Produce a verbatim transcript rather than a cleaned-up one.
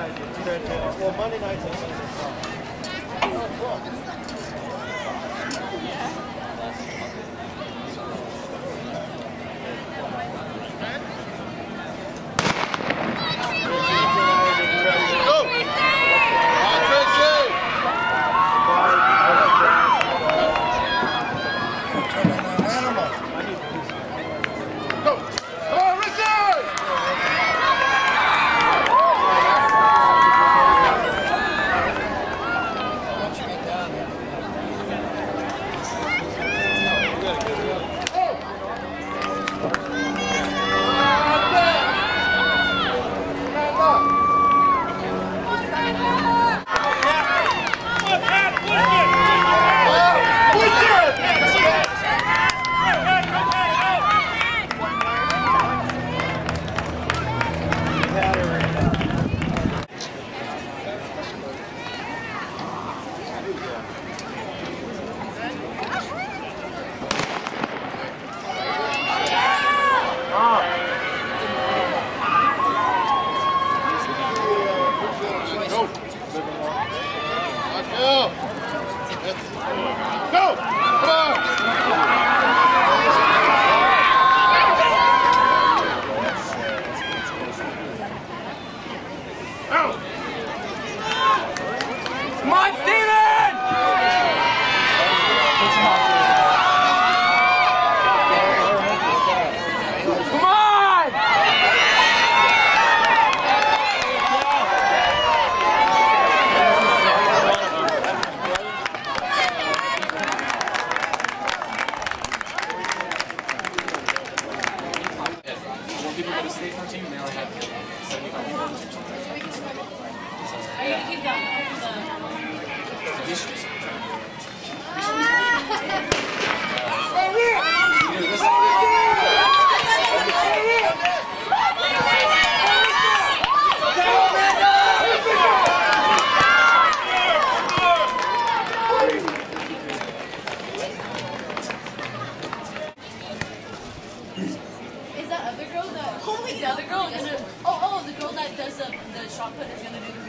Well, Monday nights are Sunday. Oh, cool. People go to state for team, they only have seventy-five people on the team sometimes. Are you going to keep going? We should just try. Is that other girl that? Holy, the other girl? Gonna, oh, oh, the girl that does the the shot put is gonna do.